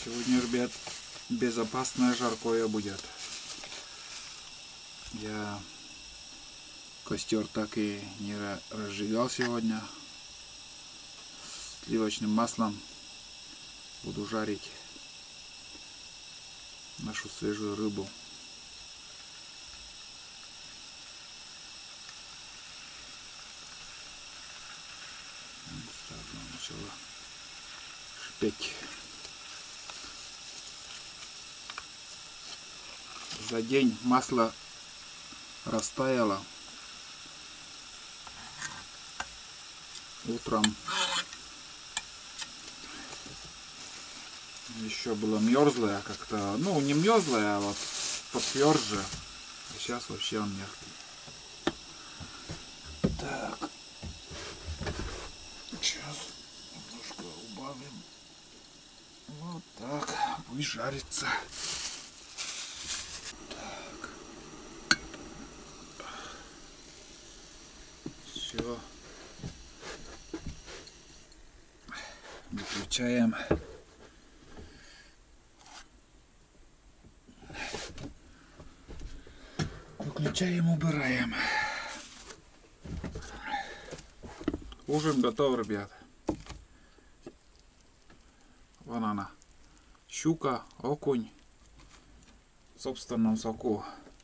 Сегодня, ребят, безопасное жаркое будет. Я костер так и не разжигал сегодня. С сливочным маслом буду жарить нашу свежую рыбу. Сразу начала шипеть. За день масло растаяло. Утром еще было мерзлое как-то, ну не мерзлое, а вот потверже. А сейчас вообще он мягкий. Так, сейчас немножко убавим. Вот так, пусть жарится. Так, все, выключаем. Выключаем, убираем. Ужин готов, ребят. Вон она. Щука, окунь в собственном соку.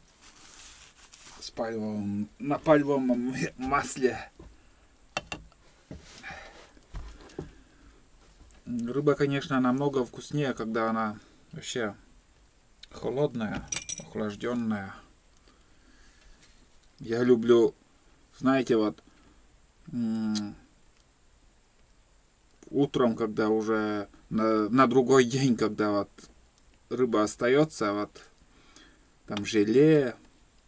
На пальмовом масле. Рыба, конечно, намного вкуснее, когда она вообще холодная, охлажденная. Я люблю, знаете, вот утром, когда уже на другой день, когда вот рыба остается, вот там желе,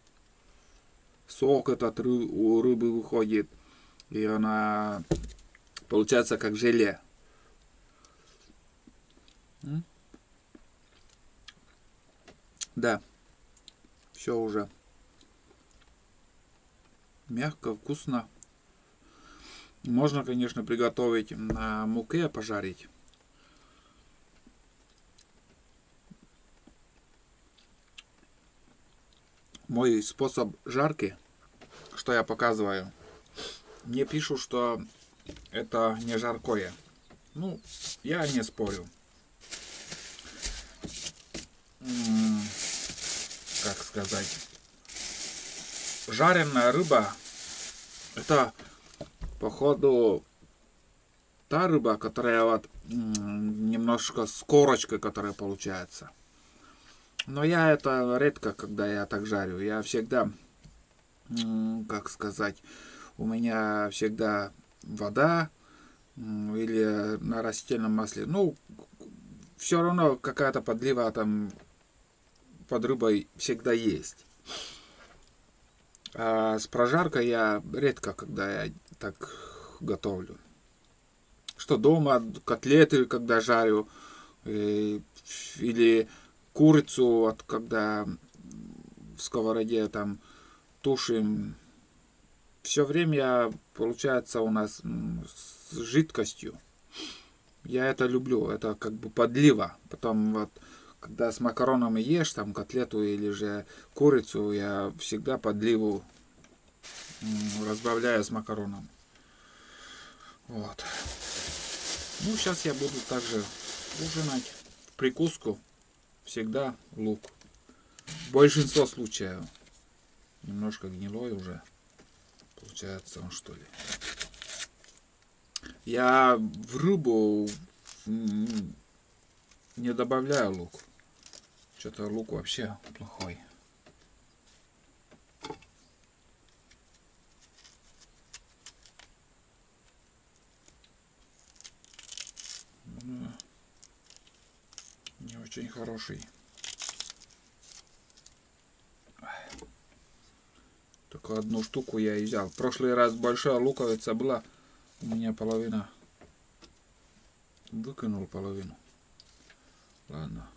сок этот у рыбы выходит, и она получается как желе. Да, все уже мягко, вкусно. Можно, конечно, приготовить на муке, пожарить. Мой способ жарки, что я показываю, мне пишут, что это не жаркое. Ну, я не спорю. Как сказать? Жареная рыба — это, походу, та рыба, которая вот немножко с корочкой, которая получается. Но я это редко, когда я так жарю. Я всегда, как сказать, у меня всегда вода или на растительном масле. Ну, все равно какая-то подлива там под рыбой всегда есть. А с прожаркой я редко, когда я так готовлю. Что дома котлеты, когда жарю, или курицу, вот когда в сковороде там тушим. Все время получается у нас с жидкостью. Я это люблю, это как бы подлива. Потом вот, когда с макаронами ешь, там котлету или же курицу, я всегда подливу разбавляю с макароном. Вот. Ну, сейчас я буду также ужинать. В прикуску всегда лук. Большинство случаев. Немножко гнилой уже. Получается он, что ли. Я в рыбу не добавляю лук. Что-то лук вообще плохой. Не очень хороший. Только одну штуку я и взял. В прошлый раз большая луковица была. У меня половина. Выкинул половину. Ладно.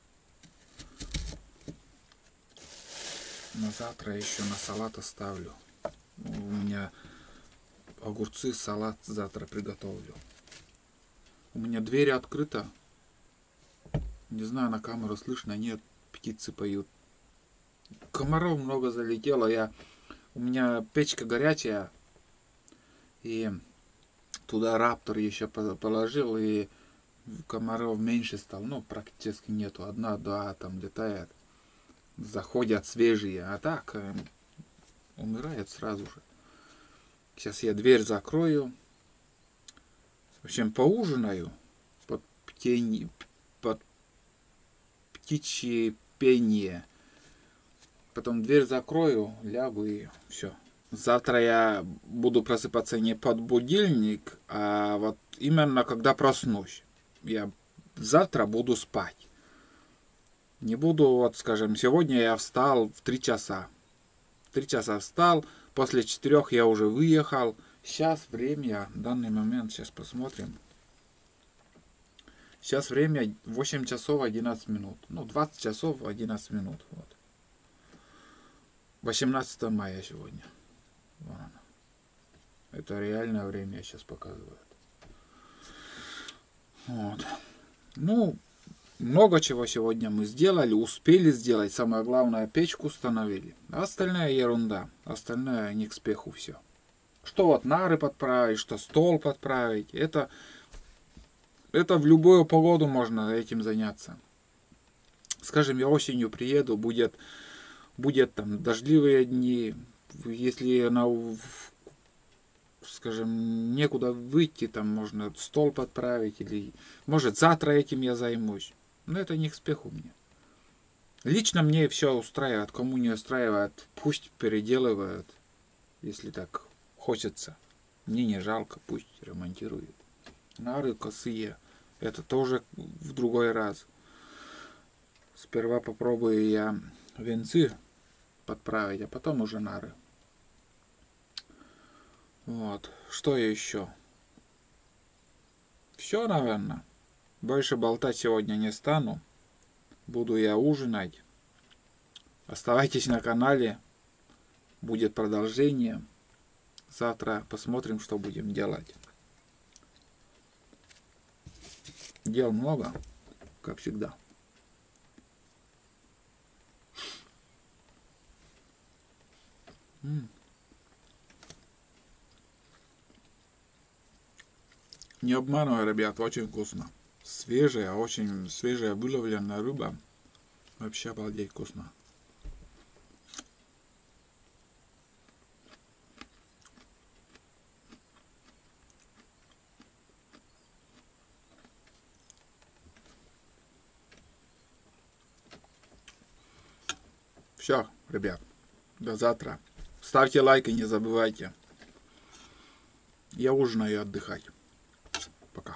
На завтра еще на салат оставлю. У меня огурцы, салат завтра приготовлю. У меня дверь открыта. Не знаю, на камеру слышно, нет, птицы поют. Комаров много залетело, у меня печка горячая, и туда раптор еще положил, и комаров меньше стало, ну, практически нету, одна-два там летает, заходят свежие, а так умирает сразу же. Сейчас я дверь закрою, в общем, поужинаю под птичье пение, потом дверь закрою, лягу и все. Завтра я буду просыпаться не под будильник, а вот именно когда проснусь. Я завтра буду спать. Не буду, вот скажем, сегодня я встал в 3 часа. В 3 часа встал, после 4 я уже выехал. Сейчас время, в данный момент, сейчас посмотрим. Сейчас время 8 часов 11 минут. Ну, 20 часов 11 минут. Вот. 18 мая сегодня. Вон оно. Это реальное время сейчас показывает. Вот. Ну, много чего сегодня мы сделали, успели сделать. Самое главное, печку установили. А остальная ерунда. Остальное не к спеху все. Что вот нары подправить, что стол подправить. Это в любую погоду можно этим заняться. Скажем, я осенью приеду, будет там дождливые дни. Если скажем, некуда выйти, там можно стол подправить, или может завтра этим я займусь. Но это не к спеху мне. Лично мне все устраивает. Кому не устраивает, пусть переделывают, если так хочется. Мне не жалко, пусть ремонтируют. Нары косые, это тоже в другой раз. Сперва попробую я венцы подправить, а потом уже нары. Вот. Что еще? Все, наверное. Больше болтать сегодня не стану. Буду я ужинать. Оставайтесь на канале. Будет продолжение. Завтра посмотрим, что будем делать. Дел много, как всегда. Не обманывай, ребят, очень вкусно. Свежая, очень свежая выловленная рыба. Вообще обалдеть вкусно. Все, ребят, до завтра. Ставьте лайки, не забывайте. Я ужинаю и отдыхать. Пока.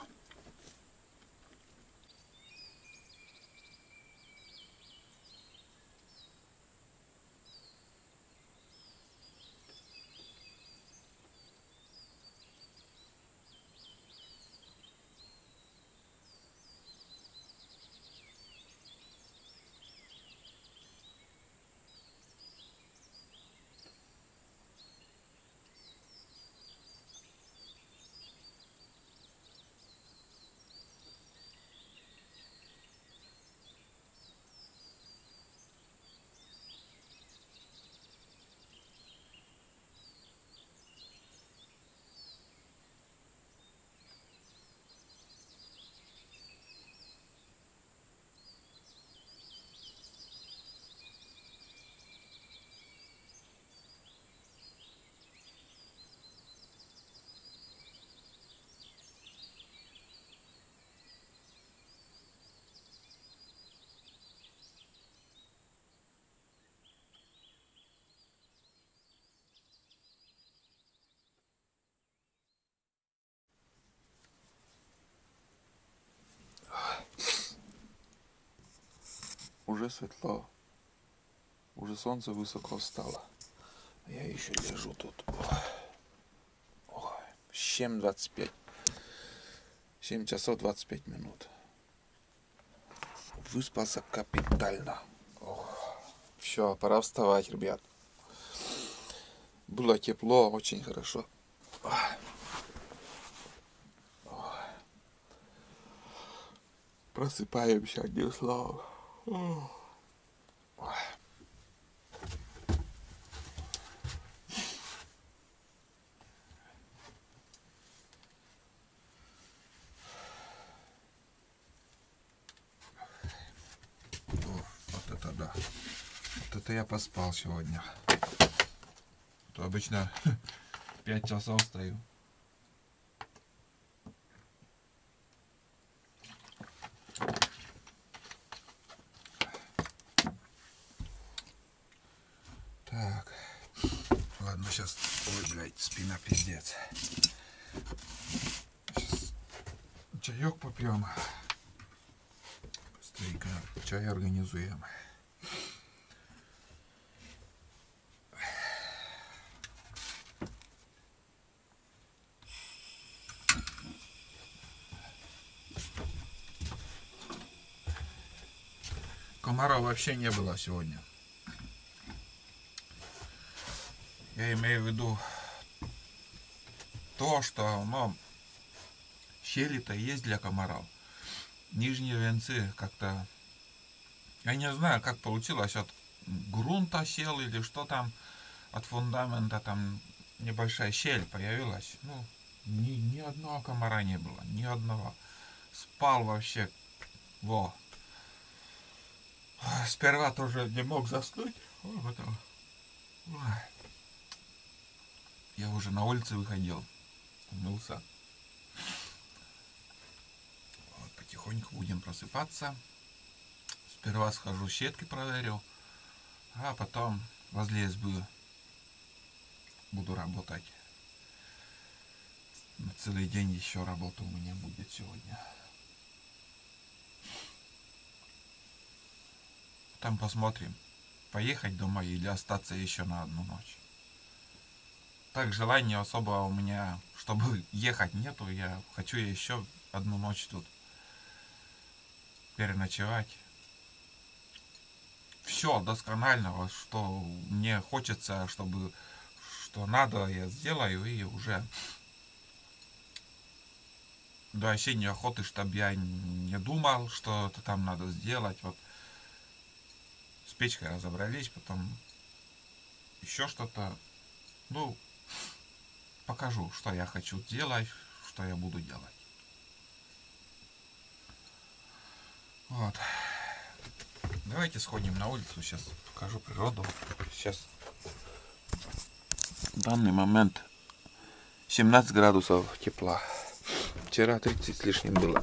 Уже светло. Уже солнце высоко встало. Я еще лежу тут. Ой. 7:25. 7 часов 25 минут. Выспался капитально. Все, пора вставать, ребят. Было тепло, очень хорошо. Просыпаемся одним словом. Вот это да. Вот это я поспал сегодня. То обычно 5 часов стою. Так. Ладно, сейчас. Ой, блядь, спина пиздец. Сейчас чаек попьем. Быстренько чай организуем. Комаров вообще не было сегодня. Я имею в виду то, что, ну, щели-то есть для комаров. Нижние венцы как-то, я не знаю, как получилось, от грунта сел или что там, от фундамента там небольшая щель появилась. Ну, ни одного комара не было, ни одного. Спал вообще, во. Сперва тоже не мог заснуть. Я уже на улице выходил, умылся. Вот, потихоньку будем просыпаться. Сперва схожу, щетки проверю, а потом возле избы буду работать. На целый день еще работа у меня будет сегодня. Там посмотрим, поехать домой или остаться еще на одну ночь. Так, желания особо у меня, чтобы ехать, нету. Я хочу еще одну ночь тут переночевать. Все досконального, что мне хочется, чтобы, что надо, я сделаю, и уже до осенней охоты, чтобы я не думал, что это там надо сделать. Вот с печкой разобрались, потом еще что-то. Ну, покажу, что я хочу делать, что я буду делать. Вот. Давайте сходим на улицу, сейчас покажу природу. Сейчас в данный момент 17 градусов тепла. Вчера 30 с лишним было.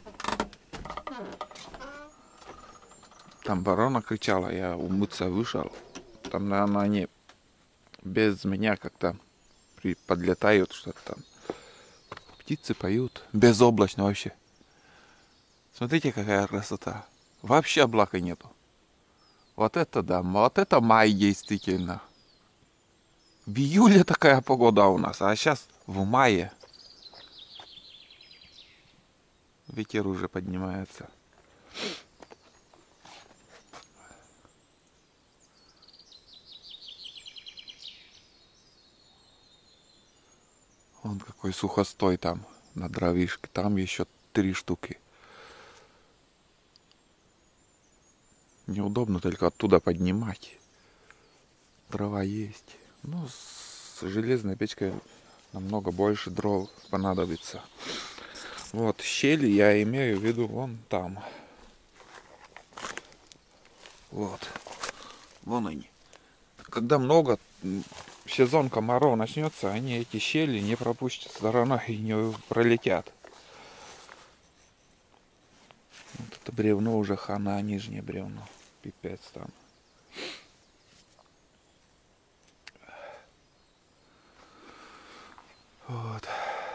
Там ворона кричала, я умыться вышел. Там, наверное, они без меня как-то подлетают, что-то там. Птицы поют. Безоблачно вообще. Смотрите, какая красота. Вообще облака нету. Вот это да, вот это май действительно. В июле такая погода у нас, а сейчас в мае. Ветер уже поднимается. Вон какой сухостой там на дровишке. Там еще 3 штуки. Неудобно только оттуда поднимать. Дрова есть. Ну, с железной печкой намного больше дров понадобится. Вот, щели я имею в виду вон там. Вот. Вон они. Когда много, сезон комаров начнется, они эти щели не пропустят стороной и не пролетят. Вот это бревно уже хана, нижнее бревно. Пипец там. Вот.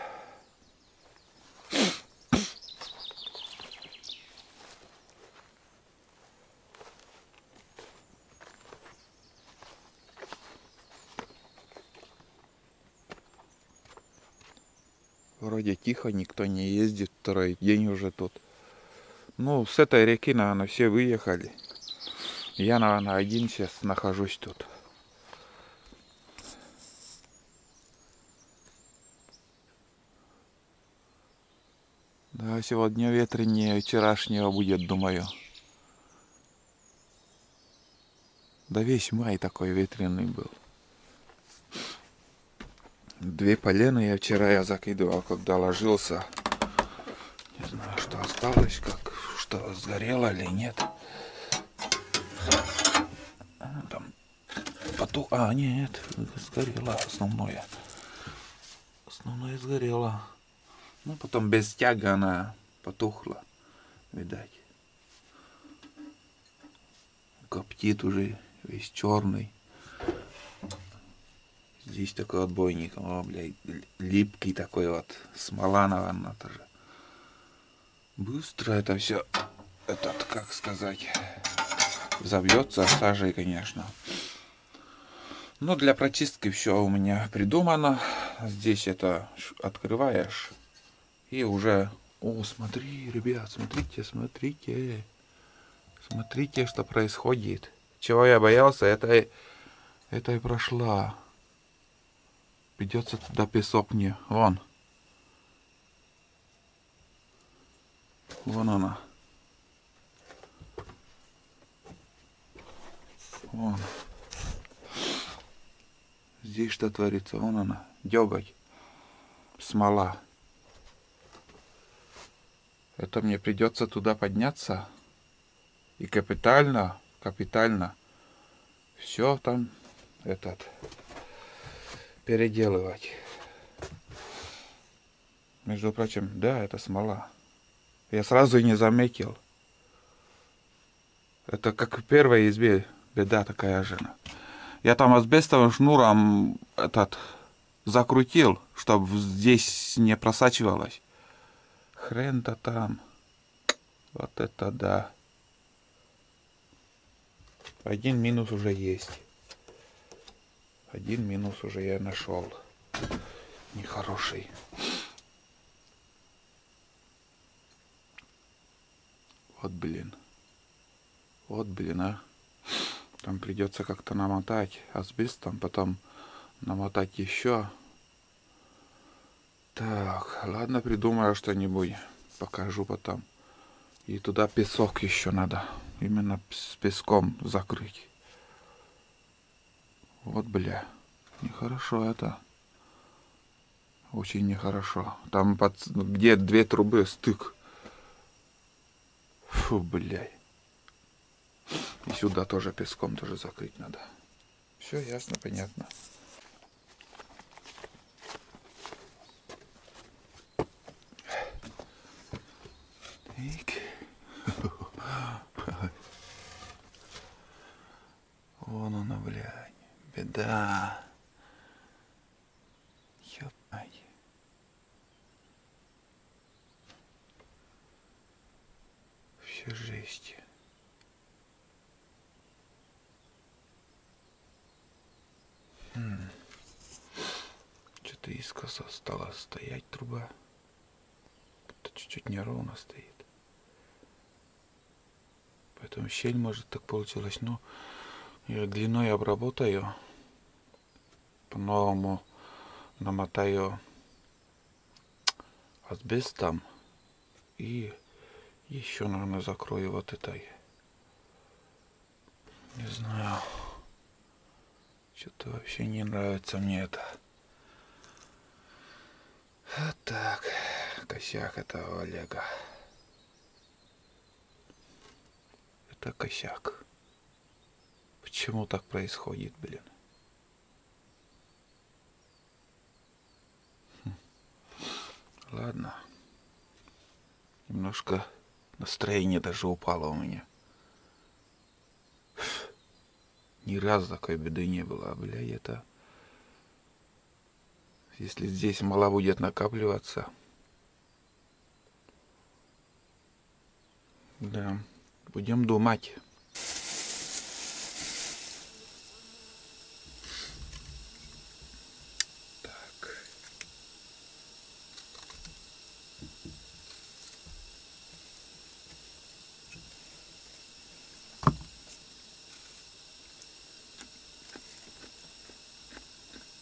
Вроде тихо, никто не ездит, второй день уже тут. Ну, с этой реки, наверное, все выехали. Я, наверное, один сейчас нахожусь тут. Да, сегодня ветренее вчерашнего будет, думаю. Да весь май такой ветреный был. 2 полены я вчера закидывал, когда ложился. Не знаю, что осталось, как что сгорело или нет. Там нет, сгорело основное. Основное сгорело. Ну, потом без тяга она потухла, видать. Коптит уже, весь черный. Здесь такой отбойник, о, блядь, липкий такой вот, смола, наверное, тоже. Быстро это все, как сказать, взовьется сажей, конечно. Но для прочистки все у меня придумано. Здесь это открываешь и уже... О, смотри, ребят, смотрите, смотрите. Смотрите, что происходит. Чего я боялся, это и прошла. Придется туда песок мне. Вон. Вон она. Вон. Здесь что творится? Вон она. Деготь. Смола. Это мне придется туда подняться. И капитально все там переделывать. Между прочим, да, это смола. Я сразу и не заметил. Это как в первой избе беда такая же. Я там асбестовым шнуром закрутил, чтобы здесь не просачивалось. Хрен-то там. Вот это да. Один минус уже есть. Один минус уже я нашел. Нехороший. Вот блин. Вот блин, а. Там придется как-то намотать асбестом, потом намотать еще. Так, ладно, придумаю что-нибудь. Покажу потом. И туда песок еще надо. Именно с песком закрыть. Вот, бля. Нехорошо это. Очень нехорошо. Там где 2 трубы стык. Фу, блядь. И сюда тоже песком тоже закрыть надо. Все ясно, понятно. Вон она, блядь. Беда. Ёпай. Все жесть. Что-то искоса стала стоять труба. Это чуть-чуть неровно стоит. Поэтому щель может так получилось. Но я длиной обработаю. По-новому намотаю асбестом. И еще, наверное, закрою вот этой. Не знаю. Что-то вообще не нравится мне это. Вот так. Косяк этого Олега. Это косяк. Почему так происходит, блин? Ладно. Немножко настроение даже упало у меня. Ни разу такой беды не было, бля, это... Если здесь мало будет накапливаться... Да, будем думать. Так.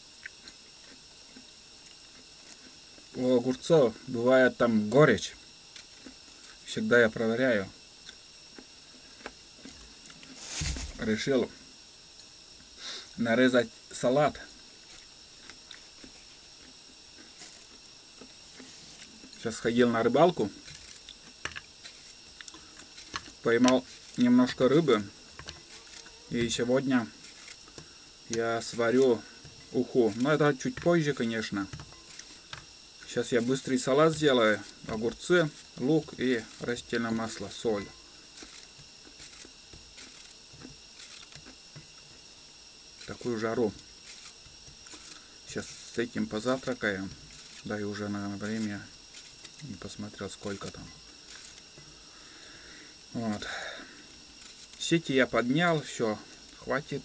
У огурцов бывает там горечь. всегда я проверяю. Решил нарезать салат. Сейчас сходил на рыбалку. Поймал немножко рыбы. И сегодня я сварю уху. Но это чуть позже, конечно. Сейчас я быстрый салат сделаю. Огурцы, лук и растительное масло, соль. Такую жару. Сейчас с этим позавтракаем. Да и уже, наверное, время. Не посмотрел, сколько там. Вот. Сети я поднял, все, хватит.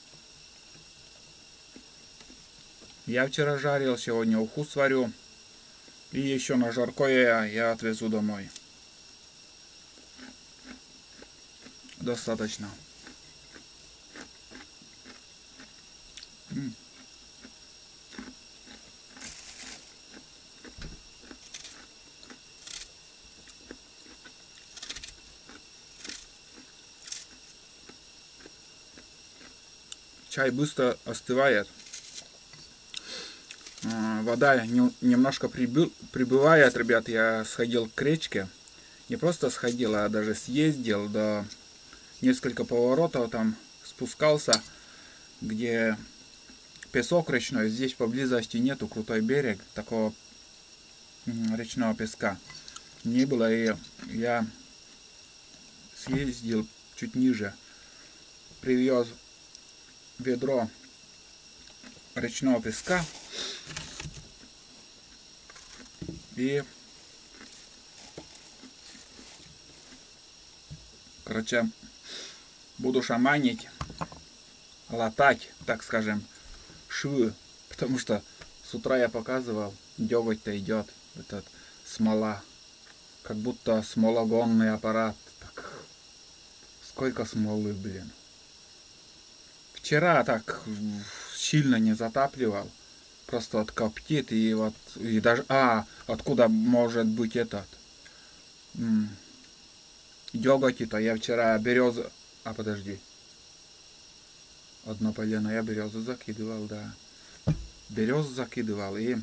Я вчера жарил, сегодня уху сварю. И еще на жаркое я отвезу домой. Достаточно. Чай быстро остывает. Вода немножко прибывает, ребят. Я сходил к речке. Не просто сходил, а даже съездил. До несколько поворотов там спускался, где песок речной. Здесь поблизости нету, крутой берег такого речного песка не было. И я съездил чуть ниже, привез ведро речного песка и, короче, буду шаманить, латать, так скажем, швы, потому что с утра я показывал, деготь-то идет, этот смола, как будто смологонный аппарат. Так, сколько смолы, блин. Вчера так сильно не затапливал, просто откоптит и вот, и даже, откуда может быть этот деготь-то. Я вчера березу, подожди, одно полено я березу закидывал, да, березу закидывал и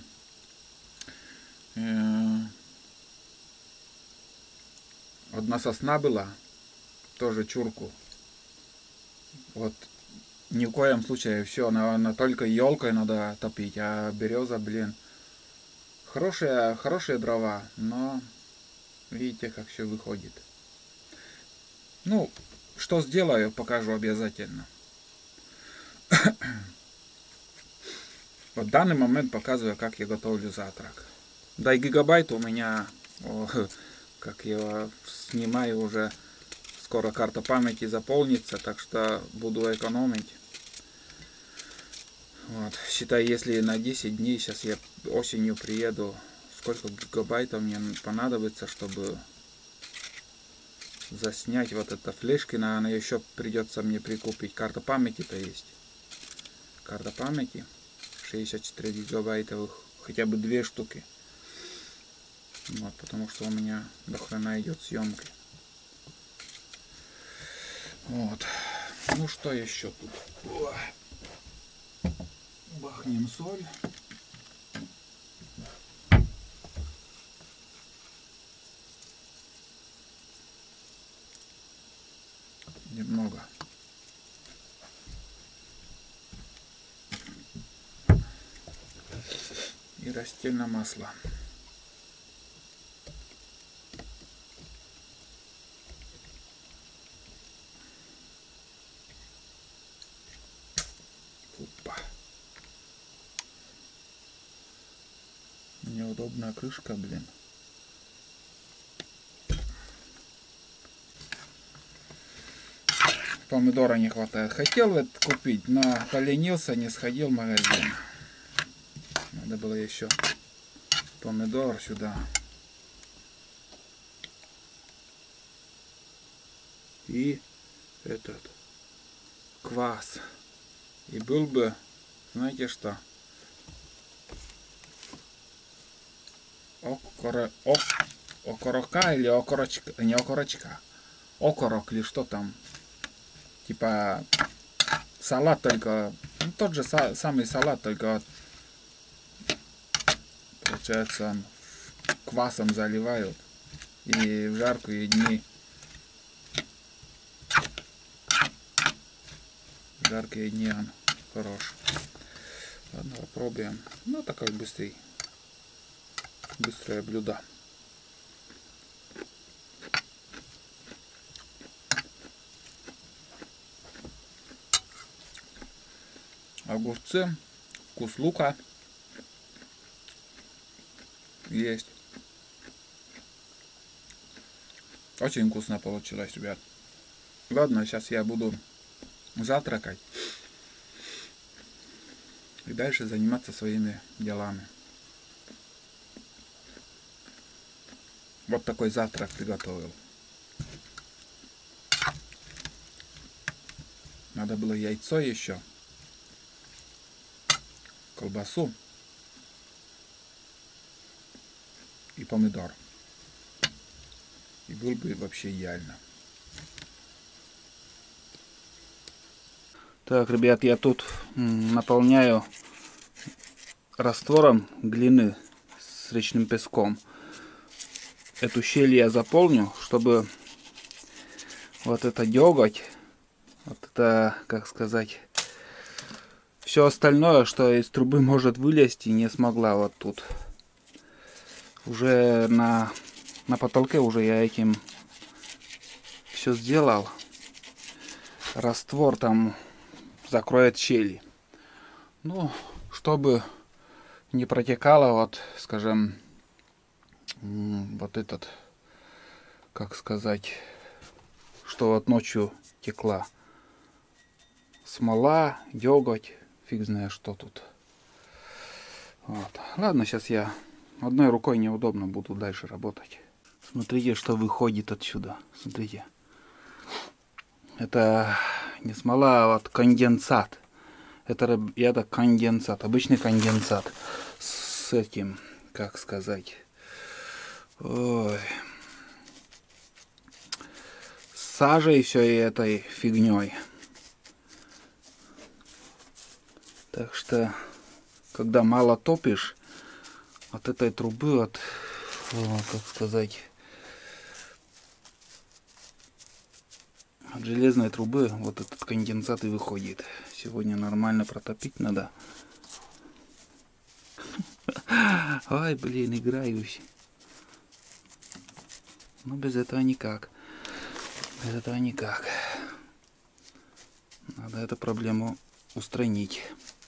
одна сосна была, тоже чурку. Вот ни в коем случае все, на только елкой надо топить, а береза, блин, хорошие дрова, но видите, как все выходит. Ну, что сделаю, покажу обязательно. В данный момент показываю, как я готовлю завтрак. Да и гигабайт у меня, как я снимаю, уже скоро карта памяти заполнится, так что буду экономить. Вот. Считай, если на 10 дней, сейчас я осенью приеду, сколько гигабайтов мне понадобится, чтобы заснять вот это флешки, наверное, еще придется мне прикупить. Карта памяти-то есть. Карта памяти 64 гигабайтовых, хотя бы 2 штуки. Вот, потому что у меня до хрена идет съемки. Вот. Ну что еще тут? Бахнем соль. Немного. И растительное масло. Опа. Неудобная крышка, блин. Помидора не хватает. Хотел это купить, но поленился, не сходил в магазин. Надо было еще помидор сюда. И этот квас. И был бы, знаете что? окорока или окорочка, не окорочка, окорок или что там. Типа салат только, ну, тот же самый салат, только получается он квасом заливают. И в жаркие дни он хорош. Ладно, попробуем. Ну, такое быстрое блюдо. Огурцы, вкус лука есть. Очень вкусно получилось, ребят. Ладно, сейчас я буду завтракать и дальше заниматься своими делами. Вот такой завтрак приготовил. Надо было яйцо еще, колбасу и помидор. И был бы вообще идеально. Так, ребят, я тут наполняю раствором глины с речным песком. Эту щель я заполню, чтобы вот это деготь, вот это, как сказать, все остальное, что из трубы может вылезти, не смогла вот тут. Уже на потолке уже я этим все сделал. Раствор там закроет щели. Ну, чтобы не протекало, вот, скажем, вот этот, как сказать, что вот ночью текла смола, деготь, фиг знает что тут. Вот. Ладно, сейчас я одной рукой неудобно буду дальше работать. Смотрите, что выходит отсюда. Смотрите. Это не смола, а вот конденсат. Это конденсат, обычный конденсат. С этим, как сказать, ой, с сажей все и этой фигней. Так что, когда мало топишь, от этой трубы, как сказать, от железной трубы вот этот конденсат и выходит. Сегодня нормально протопить надо. Ой, блин, играюсь. Но без этого никак. Без этого никак. Надо эту проблему устранить.